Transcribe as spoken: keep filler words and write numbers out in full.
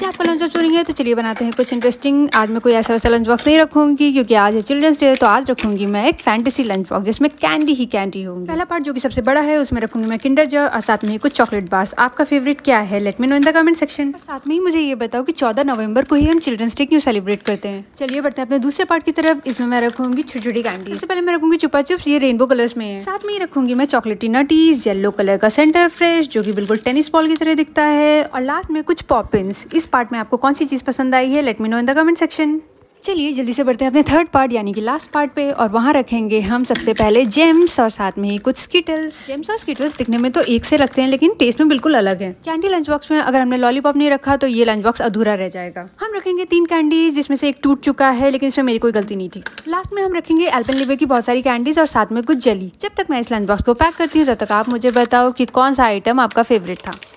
वैसे आपका lunch box boring है तो चलिए बनाते हैं कुछ इंटरेस्टिंग। आज मैं कोई ऐसा वैसा लंच बॉक्स नहीं रखूंगी क्योंकि आज है चिल्ड्रंस डे, तो आज रखूंगी मैं एक फैंटेसी लंच बॉक्स जिसमें कैंडी ही कैंडी होंगी। पहला पार्ट जो कि सबसे बड़ा है उसमें रखूंगी मैं किंडर जॉय और साथ में ही कुछ चॉकलेट बार्स। आपका फेवरेट क्या है? Let me know in the comment section. साथ में ही मुझे ये बताओ कि चौदह नवंबर को ही हम चिल्ड्रंस डे क्यों सेलिब्रेट करते हैं। चलिए बढ़ते हैं अपने दूसरे पार्ट की तरफ। इसमें मैं रखूंगी छोटी छोटी कैंडी। सबसे पहले मैं रखूंगी चुपा चिप्स, ये रेनबो कलर्स में है। साथ में ही रखूंगी मैं चॉकलेटी नटीज, येलो कलर का सेंटर फ्रेश जो कि बिल्कुल टेनिस बॉल की तरह दिखता है, और लास्ट में कुछ पॉपिंस। इस पार्ट में आपको कौन सी चीज पसंद आई है? Let me know in the comment section. चलिए जल्दी से बढ़ते हैं अपने थर्ड पार्ट यानी कि लास्ट पार्ट पे, और वहाँ रखेंगे हम सबसे पहले जेम्स और साथ में ही कुछ स्किटल्स। जेम्स और स्किटल्स दिखने में तो एक से लगते हैं लेकिन टेस्ट में बिल्कुल अलग है। कैंडी लंच बॉक्स में अगर हमने लॉलीपॉप नहीं रखा तो ये लंच बॉक्स अधूरा रह जाएगा। हम रखेंगे तीन कैंडीज जिसमें से एक टूट चुका है, लेकिन इसमें मेरी कोई गलती नहीं थी। लास्ट में हम रखेंगे एल्पेनलीबे की बहुत सारी कैंडीज और साथ में कुछ जेली। जब तक मैं इस लंच बॉक्स को पैक करती हूँ तब तक आप मुझे बताओ कि कौन सा आइटम आपका फेवरेट था।